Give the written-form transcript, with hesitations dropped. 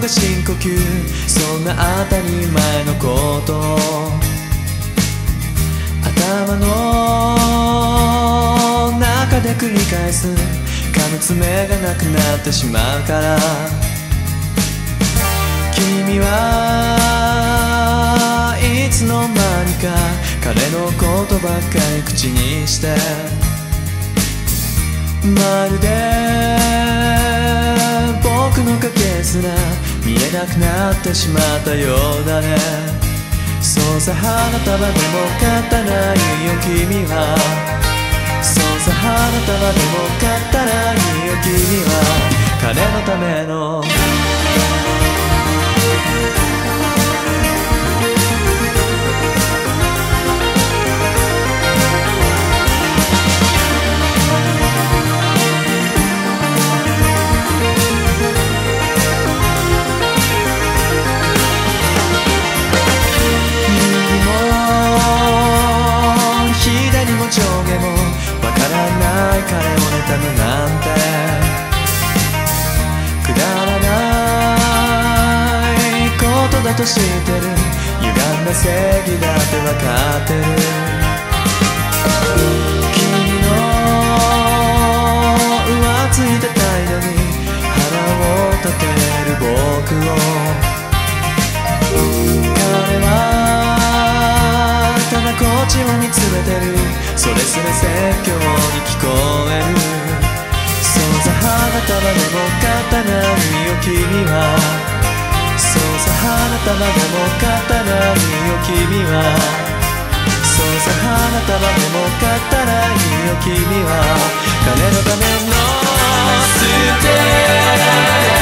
深呼吸、そんな当たり前のことを頭の中で繰り返す。噛む爪がなくなってしまうから。君はいつの間にか彼のことばっかり口にして、まるで僕の影すら見えなくなってしまったようだね。そうさ花束でも買ったらいいよ君は。そうさ花束でも買ったらいいよ君は。彼のための上下もわからない彼を妬むなんて、くだらないことだと知ってる。歪んだ正義だってわかってる。君の浮ついた態度に腹を立てる僕を、彼はただこっちを見つめてる。それすら説教に聞こえる。そうさ花束でも買ったらいいよ君は。そうさ花束でも買ったらいいよ君は。そうさ花束でも買ったらいいよ君は。彼のためのステージ